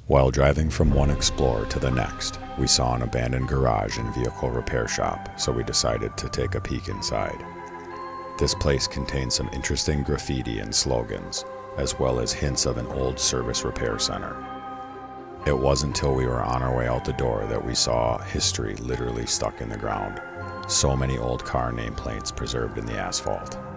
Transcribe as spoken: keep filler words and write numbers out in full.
While driving from one Explorer to the next, we saw an abandoned garage and vehicle repair shop, so we decided to take a peek inside. This place contained some interesting graffiti and slogans, as well as hints of an old service repair center. It wasn't until we were on our way out the door that we saw history literally stuck in the ground. So many old car nameplates preserved in the asphalt.